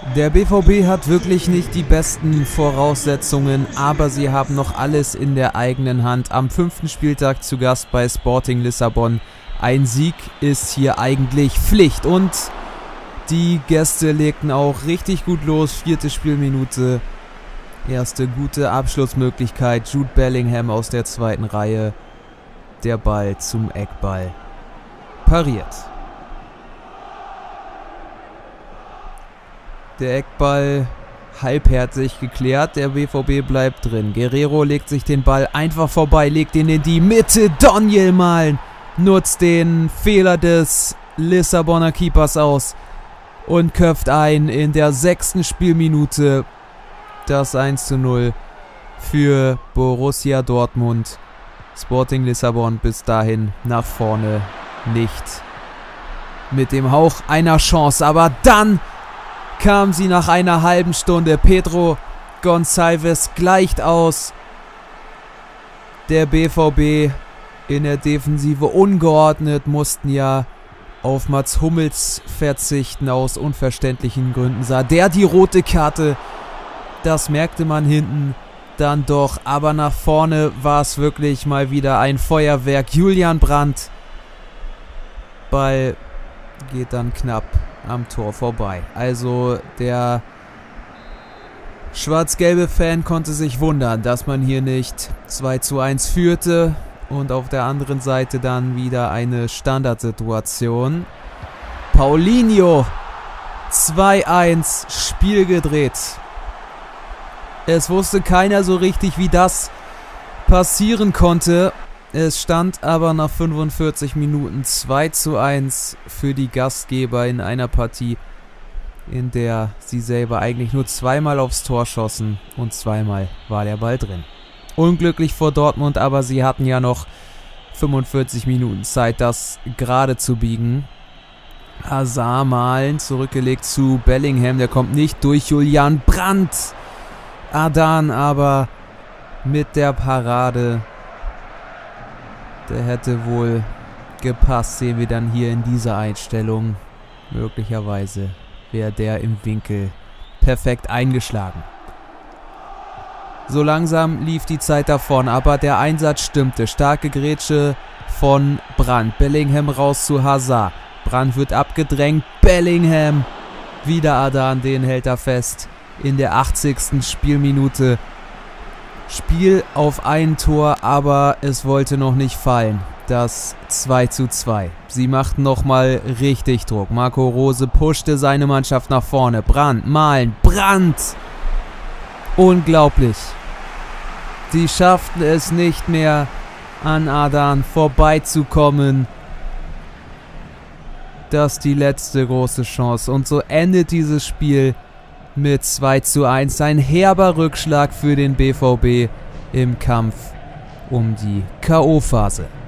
Der BVB hat wirklich nicht die besten Voraussetzungen, aber sie haben noch alles in der eigenen Hand. Am 5. Spieltag zu Gast bei Sporting Lissabon. Ein Sieg ist hier eigentlich Pflicht und die Gäste legten auch richtig gut los. 4. Spielminute, erste gute Abschlussmöglichkeit. Jude Bellingham aus der 2. Reihe. Der Ball zum Eckball. Pariert. Der Eckball halbherzig geklärt. Der BVB bleibt drin. Guerrero legt sich den Ball einfach vorbei, legt ihn in die Mitte. Daniel Malen nutzt den Fehler des Lissabonner Keepers aus und köpft ein in der 6. Spielminute das 1:0 für Borussia Dortmund. Sporting Lissabon bis dahin nach vorne nicht mit dem Hauch einer Chance, aber dann kam sie nach einer halben Stunde. Pedro Gonçalves gleicht aus. Der BVB in der Defensive ungeordnet, mussten ja auf Mats Hummels verzichten aus unverständlichen Gründen. Sah der die rote Karte, das merkte man hinten dann doch, aber nach vorne war es wirklich mal wieder ein Feuerwerk. Julian Brandt, Ball geht dann knapp am Tor vorbei. Also der schwarz-gelbe Fan konnte sich wundern, dass man hier nicht 2:1 führte. Und auf der anderen Seite dann wieder eine Standardsituation. Paulinho, 2:1, Spiel gedreht. Es wusste keiner so richtig, wie das passieren konnte. Es stand aber nach 45 Minuten 2:1 für die Gastgeber in einer Partie, in der sie selber eigentlich nur zweimal aufs Tor schossen und zweimal war der Ball drin. Unglücklich vor Dortmund, aber sie hatten ja noch 45 Minuten Zeit, das gerade zu biegen. Hazard Malen, zurückgelegt zu Bellingham, der kommt nicht durch. Julian Brandt. Adan aber mit der Parade. Der hätte wohl gepasst, sehen wir dann hier in dieser Einstellung. Möglicherweise wäre der im Winkel perfekt eingeschlagen. So langsam lief die Zeit davon, aber der Einsatz stimmte. Starke Grätsche von Brandt. Bellingham raus zu Hazard. Brandt wird abgedrängt. Bellingham. Wieder Adan, den hält er fest. In der 80. Spielminute. Spiel auf ein Tor, aber es wollte noch nicht fallen. Das 2:2. Sie machten nochmal richtig Druck. Marco Rose pushte seine Mannschaft nach vorne. Brandt, Malen, Brandt. Unglaublich. Sie schafften es nicht mehr, an Adan vorbeizukommen. Das ist die letzte große Chance. Und so endet dieses Spiel mit 2:1. Ein herber Rückschlag für den BVB im Kampf um die K.O.-Phase.